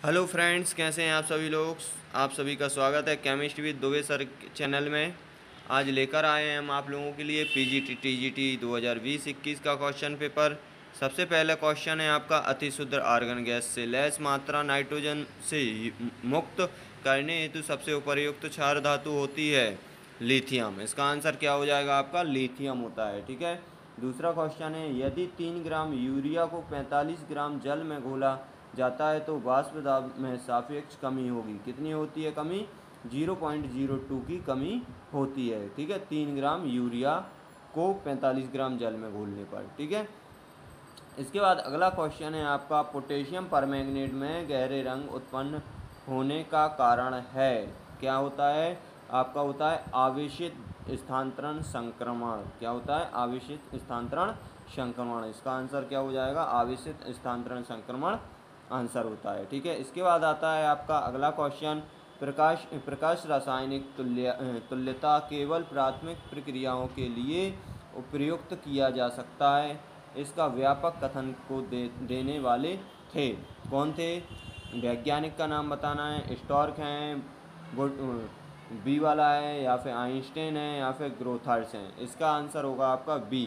Hello friends, कैसे हैं आप सभी लोग। आप सभी का स्वागत है chemistry with Dubey sir channel में। आज लेकर आए हैं हम आप लोगों के लिए पीजीटी टीजीटी 2020-21 का क्वेश्चन पेपर। सबसे पहला क्वेश्चन है आपका, अति शुद्ध आर्गन गैस से लैस मात्रा नाइट्रोजन से मुक्त करने हेतु सबसे उपयुक्त क्षार धातु होती है लिथियम। इसका आंसर क्या हो जाएगा आपका, लिथियम होता है। ठीक है। दूसरा क्वेश्चन है, यदि 3 ग्राम यूरिया को 45 ग्राम जल में घोला जाता है तो वाष्प दाब में सापेक्ष कमी होगी। कितनी होती है कमी? 0.02 की कमी होती है। ठीक है, 3 ग्राम यूरिया को 45 ग्राम जल में घोलने पर। ठीक है। इसके बाद अगला क्वेश्चन है आपका, पोटेशियम परमैंगनेट में गहरे रंग उत्पन्न होने का कारण है। क्या होता है आपका? होता है आवेशित स्थानांतरण संक्रमण। क्या होता है? आवेशित स्थानांतरण संक्रमण। इसका आंसर क्या हो जाएगा? आवेशित स्थानांतरण संक्रमण आंसर होता है। ठीक है। इसके बाद आता है आपका अगला क्वेश्चन, प्रकाश रासायनिक तुल्यता केवल प्राथमिक प्रक्रियाओं के लिए उपयुक्त किया जा सकता है। इसका व्यापक कथन को देने वाले थे। कौन थे? वैज्ञानिक का नाम बताना है। स्टॉर्क हैं, बी वाला है, या फिर आइंस्टाइन है, या फिर ग्रोथर्स हैं। इसका आंसर होगा आपका बी,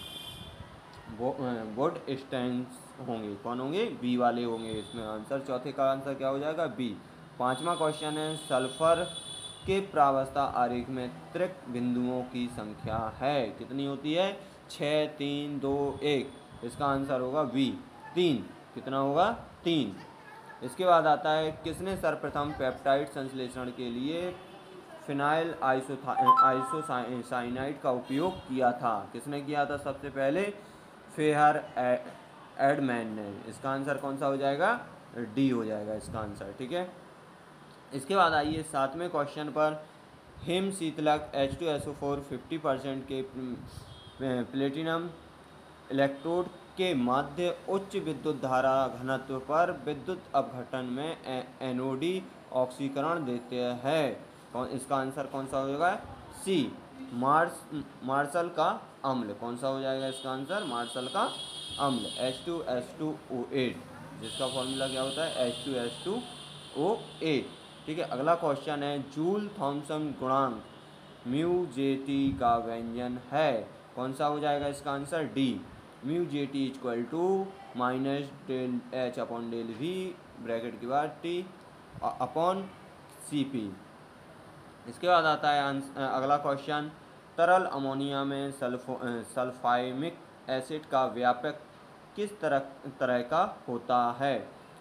वुड स्टैंस होंगे। कौन होंगे? बी वाले होंगे इसमें आंसर। चौथे का आंसर क्या हो जाएगा? बी। पांचवा क्वेश्चन है, सल्फर के प्रावस्था आरेख में त्रिक बिंदुओं की संख्या है। कितनी होती है? 6, 3, 2, 1। इसका आंसर होगा बी, 3। कितना होगा? 3। इसके बाद आता है, किसने सर्वप्रथम पेप्टाइड संश्लेषण के लिए फिनाइल आइसोसाइनाइड का उपयोग किया था? किसने किया था सबसे पहले? फेहर एडमैन ने। इसका आंसर कौन सा हो जाएगा? डी हो जाएगा इसका आंसर। ठीक है। इसके बाद आइए 7वें क्वेश्चन पर, हिम शीतलक H2SO4 50% के प्लेटिनम इलेक्ट्रोड के माध्य उच्च विद्युत धारा घनत्व पर विद्युत अपघटन में एनोडी ऑक्सीकरण देते हैं। इसका आंसर कौन सा होगा? सी, मार्शल का अम्ल। कौन सा हो जाएगा इसका आंसर? मार्शल का अम्ल, H2S2O8, जिसका फॉर्मूला क्या होता है? H2S2O8। ठीक है। अगला क्वेश्चन है, जूल थॉमसन गुणांक म्यू जे टी का व्यंजन है। कौन सा हो जाएगा इसका answer? D, mu J T equal to minus del H upon del V bracket के बाद टी अपॉन सी पी। इसके बाद आता है अगला क्वेश्चन, तरल अमोनिया में सल्फाइमिक एसिड का व्यापक किस तरह का होता है?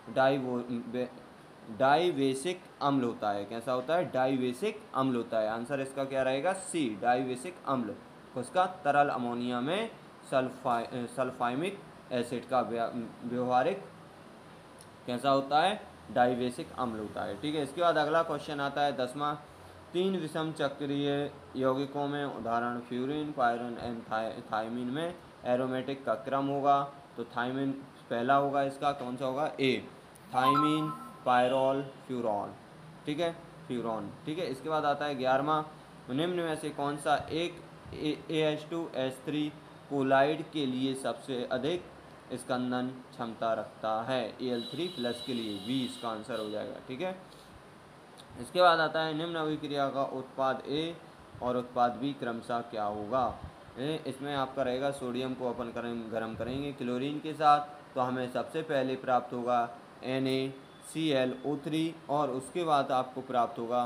डाइवेसिक अम्ल होता है। कैसा होता है? डाइवेसिक अम्ल होता है। आंसर इसका क्या रहेगा? सी, डाइवेसिक अम्ल। उसका तरल अमोनिया में सल्फाइमिक एसिड का व्यवहारिक कैसा होता है? डाइवेसिक अम्ल होता है। ठीक है। इसके बाद अगला क्वेश्चन आता है 10वां, 3 विषम चक्रीय यौगिकों में उदाहरण फ्यूरिन, पायरिन एंड थायमिन में एरोमेटिक का क्रम होगा। तो थायमिन पहला होगा, इसका कौन सा होगा? A, thiamine, pyrrole, furan. ठीक है, फ्यूरॉन। ठीक है। इसके बाद आता है 11वां, निम्न में से कौन सा एक AH2S3 कोलाइड के लिए सबसे अधिक स्कंदन क्षमता रखता है? Al3+ के लिए बी इसका आंसर हो जाएगा। ठीक है। इसके बाद आता है, निम्न अभिक्रिया का उत्पाद ए और उत्पाद बी क्रमशः क्या होगा? इसमें आपका रहेगा, सोडियम को अपन गर्म करेंगे क्लोरीन के साथ तो हमें सबसे पहले प्राप्त होगा NaClO3 और उसके बाद आपको प्राप्त होगा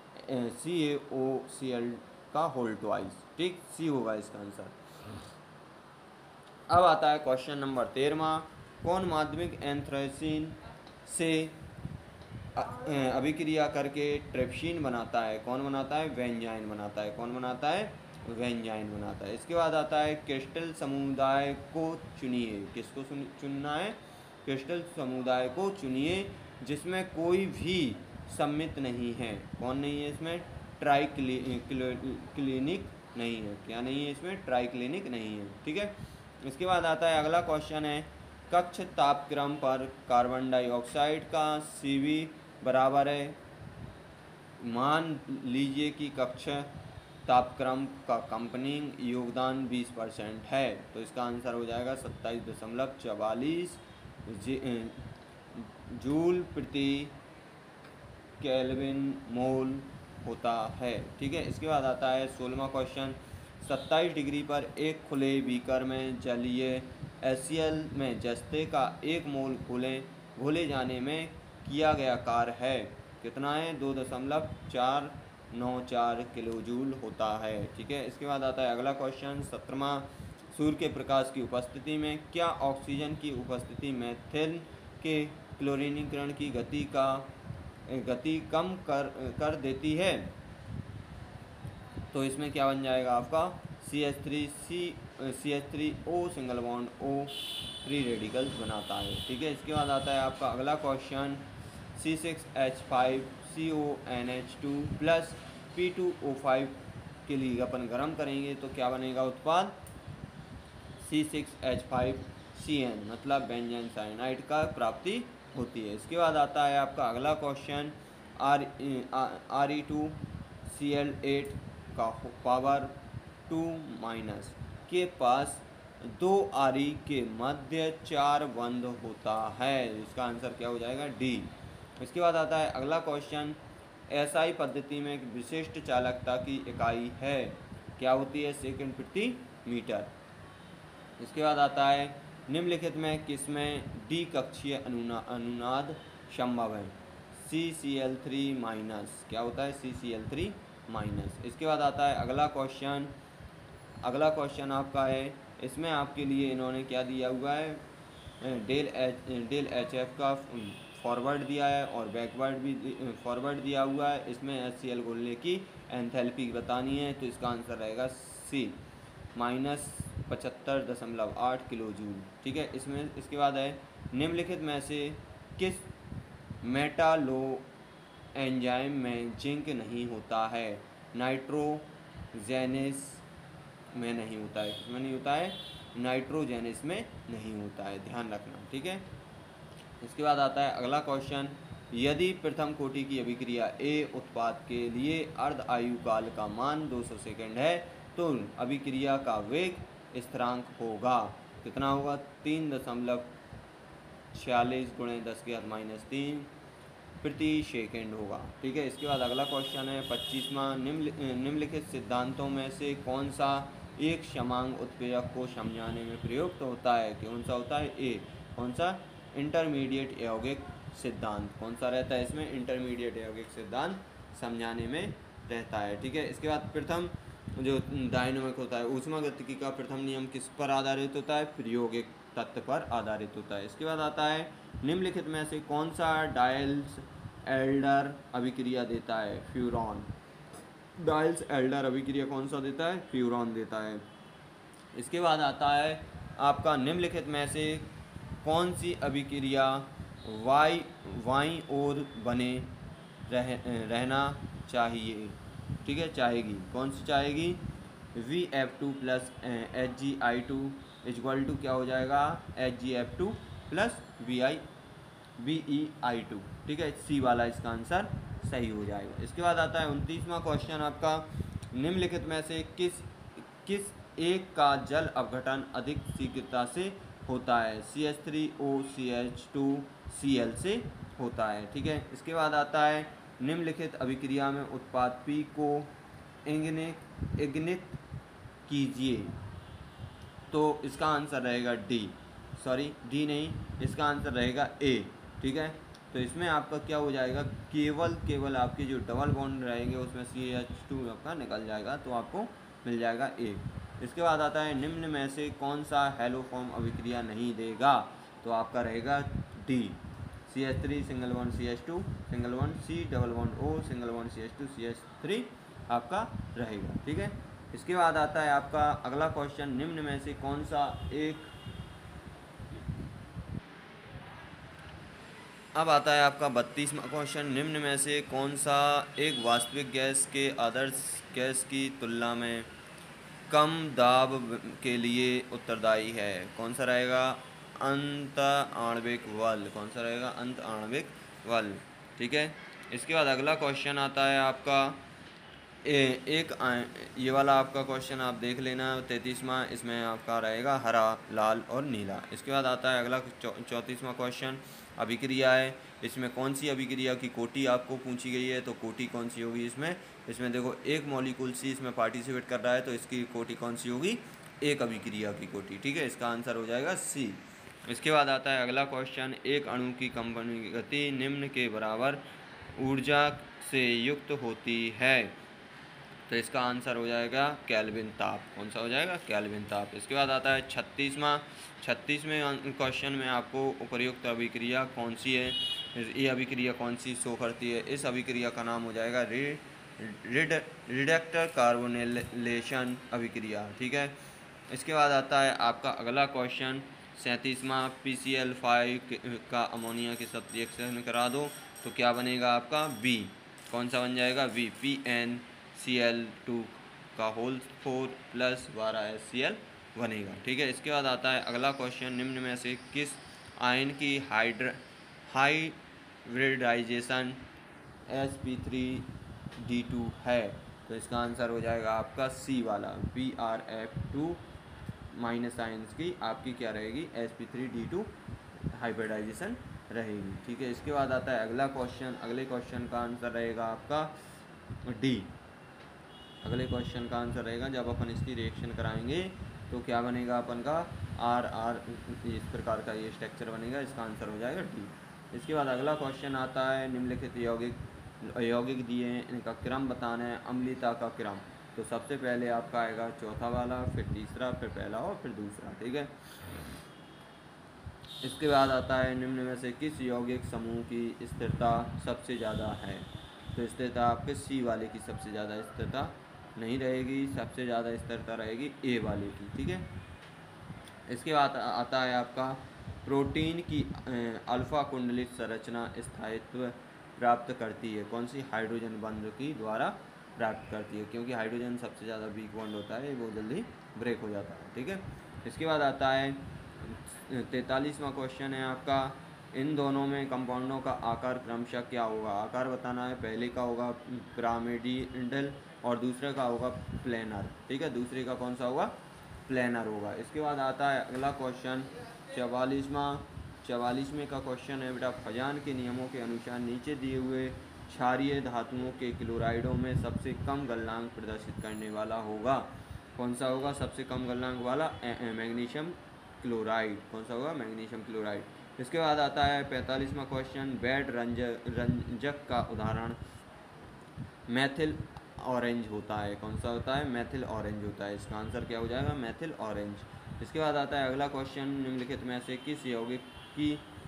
CaOCl का होल ट्वाइस। ठीक, सी होगा इसका आंसर। अब आता है क्वेश्चन नंबर 13वां, कौन माध्यमिक एंथ्रेसीन से अभिक्रिया करके ट्रिप्सिन बनाता है? कौन बनाता है? वेंजाइन बनाता है। कौन बनाता है? वेंजाइन बनाता है। इसके बाद आता है, क्रिस्टल समुदाय को चुनिए। किसको चुनना है? क्रिस्टल समुदाय को चुनिए जिसमें कोई भी सम्मित नहीं है। कौन नहीं है इसमें? ट्राइक्लिनिक नहीं है। क्या नहीं है इसमें? ट्राइक्लिनिक नहीं है। ठीक है। इसके बाद आता है अगला क्वेश्चन है, कक्ष तापक्रम पर कार्बन डाइऑक्साइड का Cv बराबर है, मान लीजिए कि कक्ष तापक्रम का कंपनिंग योगदान 20% है। तो इसका आंसर हो जाएगा 27.44 जूल प्रति केल्विन मोल होता है। ठीक है, इसके बाद आता है 16वां क्वेश्चन। 27 डिग्री पर एक खुले बीकर में जलीय HCl में जस्ते का 1 मोल घोले जाने में किया गया कार्य है कितना है? 2.494 किलो जूल होता है। ठीक है, इसके बाद आता है अगला क्वेश्चन 17वां। सूर्य के प्रकाश की उपस्थिति में क्या ऑक्सीजन की उपस्थिति मेथिल के क्लोरीनीकरण की गति कम कर देती है? तो इसमें क्या बन जाएगा आपका CH3O single bond O3 radicals बनाता है। ठीक है, इसके बाद आता है आपका अगला क्वेश्चन C6H5CONH2 प्लस P2O5 के लिए अपन गर्म करेंगे तो क्या बनेगा उत्पाद? C6H5CN मतलब बेंजीन साइनाइड का प्राप्ति होती है। इसके बाद आता है आपका अगला क्वेश्चन Re2Cl8 का पावर 2 माइनस के पास 2 Re के मध्य 4 बंध होता है। इसका आंसर क्या हो जाएगा? डी। इसके बाद आता है अगला क्वेश्चन SI पद्धति में एक विशिष्ट चालकता की इकाई है, क्या होती है? सेकंड प्रति मीटर। इसके बाद आता है निम्नलिखित में किसमें डी कक्षीय अनुनाद संभव है? CCl3 minus. क्या होता है? CCl3 minus. इसके बाद आता है अगला क्वेश्चन आपका है, इसमें आपके लिए इन्होंने क्या दिया हुआ है? डेल HF का फॉरवर्ड दिया है और बैकवर्ड भी फॉरवर्ड दिया हुआ है। इसमें HCl घोलने की एंथैल्पी बतानी है, तो इसका आंसर रहेगा सी -75.8 किलो जूल। ठीक है, इसके बाद है निम्नलिखित में से किस मेटालो एंजाइम में जिंक नहीं होता है? नाइट्रोजेनेस में नहीं होता है। किसमें नहीं होता है? नाइट्रोजेनेस में नहीं होता है, ध्यान रखना। ठीक है, इसके बाद आता है अगला क्वेश्चन, यदि प्रथम कोटि की अभिक्रिया A उत्पाद के लिए अर्ध आयु काल का मान 200 सेकेंड है तो अभिक्रिया का वेग स्थिरांक होगा कितना होगा? 3.46 × 10⁻³ प्रति सेकेंड होगा। ठीक है, इसके बाद अगला क्वेश्चन है 25वां। निम्नलिखित सिद्धांतों में से कौन सा एक समांग उत्प्रेरक को समझाने में प्रयुक्त होता है? कौन सा होता है? ए। कौन सा? इंटरमीडिएट यौगिक सिद्धांत। कौन सा रहता है इसमें? इंटरमीडिएट यौगिक सिद्धांत समझाने में रहता है। ठीक है, इसके बाद प्रथम जो डायनामिक होता है ऊष्मागतिकी का प्रथम नियम किस पर आधारित होता है? प्रायोगिक तत्व पर आधारित होता है। इसके बाद आता है निम्नलिखित में से कौन सा डायल्स एल्डर अभिक्रिया देता है? फ्यूरॉन। डायल्स एल्डर अभिक्रिया कौन सा देता है? फ्यूरॉन देता है। इसके बाद आता है आपका निम्नलिखित में से कौन सी अभिक्रिया वाई ओर बने रहना चाहिए? ठीक है, चाहेगी। कौन सी चाहेगी? VF2 plus HgI2 equal to क्या हो जाएगा? HgF2 plus VEI2। ठीक है, सी वाला इसका आंसर सही हो जाएगा। इसके बाद आता है 29वां क्वेश्चन आपका, निम्नलिखित में से किस एक का जल अपघटन अधिक शीघ्रता से होता है? CH3OCH2Cl से होता है। ठीक है, इसके बाद आता है निम्नलिखित अभिक्रिया में उत्पाद P को इग्निट कीजिए तो इसका आंसर रहेगा डी नहीं, इसका आंसर रहेगा ए। ठीक है, तो इसमें आपका क्या हो जाएगा? केवल आपके जो डबल बॉन्ड रहेंगे उसमें CH2 आपका निकल जाएगा तो आपको मिल जाएगा ए। इसके बाद आता है निम्न में से कौन सा हेलोफॉर्म अभिक्रिया नहीं देगा? तो आपका रहेगा D. CH3 single bond CH2 single bond C double bond O single bond CH2 CH3 आपका रहेगा। ठीक है, इसके बाद आता है आपका अगला क्वेश्चन, निम्न में से कौन सा एक अब आता है आपका 32वां क्वेश्चन, निम्न में से कौन सा एक वास्तविक गैस के आदर्श गैस की तुलना में कम दाब के लिए उत्तरदायी है? कौन सा रहेगा? अंत आणविक बल। कौन सा रहेगा? अंत आणविक बल। ठीक है, इसके बाद अगला क्वेश्चन आता है आपका ये वाला आपका क्वेश्चन आप देख लेना 33वां, इसमें आपका रहेगा हरा, लाल और नीला। इसके बाद आता है अगला 34वां क्वेश्चन, अभिक्रिया है। इसमें कौन सी अभिक्रिया की कोटि आपको पूछी गई है, तो कोटि कौन सी होगी इसमें देखो एक मॉलिक्यूल सी इसमें पार्टिसिपेट कर रहा है, तो इसकी कोटि कौन सी होगी, एक अभिक्रिया की कोटि। ठीक है, इसका आंसर हो जाएगा सी। इसके बाद आता है अगला क्वेश्चन, एक अणु की कंपन गति निम्न के बराबर ऊर्जा से युक्त होती है, तो इसका आंसर हो जाएगा केल्विन ताप। कौन सा हो जाएगा, केल्विन ताप। इसके बाद आता है 36वें क्वेश्चन में आपको उपर्युक्त अभिक्रिया कौन सी है, ये अभिक्रिया कौन सी शो करती है। इस अभिक्रिया का नाम हो जाएगा रिडक्टर कार्बोनिलेशन अभिक्रिया। ठीक है, इसके बाद आता है आपका अगला क्वेश्चन 37वां, PCl5 का अमोनिया के साथ रिएक्शन करा दो तो क्या बनेगा आपका बी। कौन सा बन जाएगा बी, PnCl2 का होल 4 प्लस 12HCl बनेगा। ठीक है, इसके बाद आता है अगला क्वेश्चन, निम्न में से किस आयन की हाइब्रिडाइजेशन sp3d2 है, तो इसका आंसर हो जाएगा आपका सी वाला, PrF2 माइनस आयन्स की आपकी क्या रहेगी, sp3d2 हाइब्रिडाइजेशन रहेगी। ठीक है, इसके बाद आता है अगला क्वेश्चन, अगले क्वेश्चन का आंसर रहेगा आपका डी। अगले क्वेश्चन का आंसर रहेगा, जब अपन इसकी रिएक्शन कराएंगे तो क्या बनेगा अपन का RR, इस प्रकार का ये स्ट्रक्चर बनेगा, इसका आंसर हो जाएगा डी। इसके बाद अगला क्वेश्चन आता है, निम्नलिखित यौगिक दिए हैं, इनका क्रम बताना है, अम्लीता का क्रम। तो सबसे पहले आपका आएगा चौथा वाला, फिर तीसरा, फिर पहला और फिर दूसरा। ठीक है, इसके बाद आता है, निम्न में से किस यौगिक समूह की स्थिरता सबसे ज़्यादा है, तो स्थिरता आपके सी वाले की सबसे ज़्यादा स्थिरता नहीं रहेगी, सबसे ज़्यादा स्थिरता रहेगी ए वाले की। ठीक है, इसके बाद आता है आपका प्रोटीन की अल्फा कुंडलित संरचना स्थायित्व प्राप्त करती है, कौन सी, हाइड्रोजन बंध की द्वारा प्राप्त करती है, क्योंकि हाइड्रोजन सबसे ज़्यादा वीक बॉन्ड होता है, वो जल्दी ब्रेक हो जाता है। ठीक है, इसके बाद आता है 43वां क्वेश्चन है आपका, इन दोनों में कंपाउंडों का आकार क्रमशः क्या होगा, आकार बताना है। पहले का होगा पिरामिडल और दूसरे का होगा प्लेनर। ठीक है, दूसरे का कौन सा होगा, प्लेनर होगा। इसके बाद आता है अगला क्वेश्चन 44वें का क्वेश्चन है बेटा, फजान के नियमों के अनुसार नीचे दिए हुए क्षारीय धातुओं के क्लोराइडों में सबसे कम गलनांक प्रदर्शित करने वाला होगा, कौन सा होगा, सबसे कम गलनांक वाला मैग्नीशियम क्लोराइड। कौन सा होगा, मैग्नीशियम क्लोराइड। इसके बाद आता है 45वां क्वेश्चन, बैड रंजक का उदाहरण मैथिल ऑरेंज होता है, कौन सा होता है, मैथिल ऑरेंज होता है। इसका आंसर क्या हो जाएगा, मैथिल ऑरेंज। इसके बाद आता है अगला क्वेश्चन, निम्नलिखित में से किस यौगिक की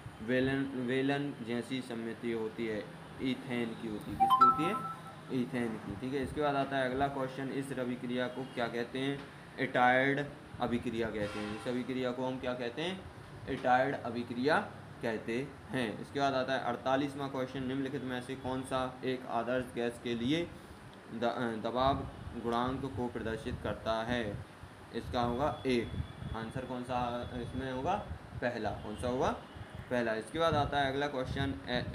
वेलन जैसी सम्मिति होती है, ईथेन की होती है, किसकी होती है, ईथेन की। ठीक है, इसके बाद आता है अगला क्वेश्चन, इस अभिक्रिया को क्या कहते हैं, एटायर्ड अभिक्रिया कहते हैं। इस अभिक्रिया को हम क्या कहते हैं, एटायर्ड अभिक्रिया कहते हैं। इसके बाद आता है 48वां क्वेश्चन, निम्नलिखित में से कौन सा एक आदर्श गैस के लिए दबाव गुणांक को प्रदर्शित करता है, इसका होगा ए। आंसर कौन सा इसमें होगा, पहला। कौन सा होगा, पहला। इसके बाद आता है अगला क्वेश्चन,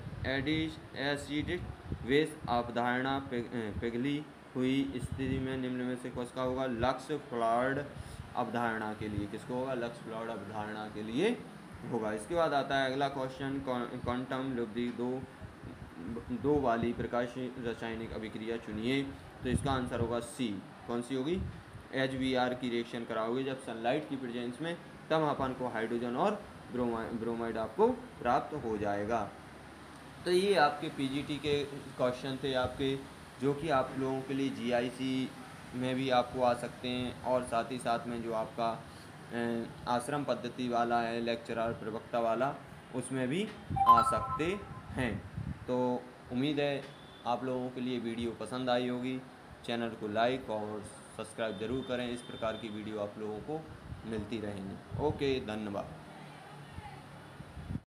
एसिडिक वेश अवधारणा पिघली हुई स्थिति में निम्न में से किसका होगा, लक्स फ्लॉयड अवधारणा के लिए, किसको होगा, लक्स फ्लॉयड अवधारणा के लिए होगा। इसके बाद आता है अगला क्वेश्चन, क्वांटम लब्धि दो वाली प्रकाश रासायनिक अभिक्रिया चुनिए, तो इसका आंसर होगा सी। कौन सी होगी, HBr की रिएक्शन कराओगे जब सनलाइट की प्रेजेंस में, तब अपन को हाइड्रोजन और ब्रोमाइड आपको प्राप्त हो जाएगा। तो ये आपके PGT के क्वेश्चन थे आपके, जो कि आप लोगों के लिए GIC में भी आपको आ सकते हैं, और साथ ही साथ में जो आपका आश्रम पद्धति वाला है, लेक्चरर प्रवक्ता वाला, उसमें भी आ सकते हैं। तो उम्मीद है आप लोगों के लिए वीडियो पसंद आई होगी। चैनल को लाइक और सब्सक्राइब ज़रूर करें, इस प्रकार की वीडियो आप लोगों को मिलती रहेंगी। ओके, धन्यवाद।